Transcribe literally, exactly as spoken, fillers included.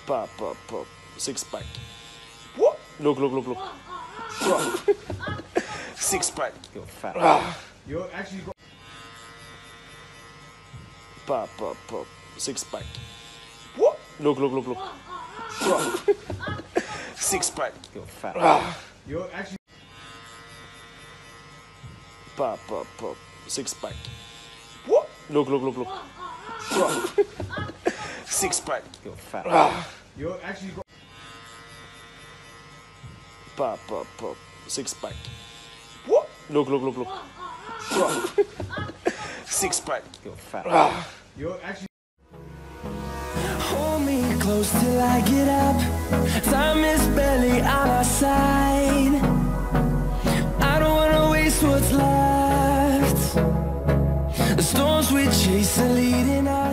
Pop, pop, pop. Six pack. What? Look, look, look, look. Six pack. You're fat. Ah. You're actually got. Pop, pop, pop. Six pack. What? Look, look, look, look. Six pack. You're fat. Ah. You're actually. Pop, pop, pop. Six pack. What? Look, look, look, look. Six pack. You're fat. Ah. You're actually got. Pop, pop, pop. Six pack. What? Look, look, look, look. Six pack. You're fat. Ah. You're actually. Hold me close till I get up. Time is barely on our side. I don't wanna waste what's left. The storms we chase are leading us.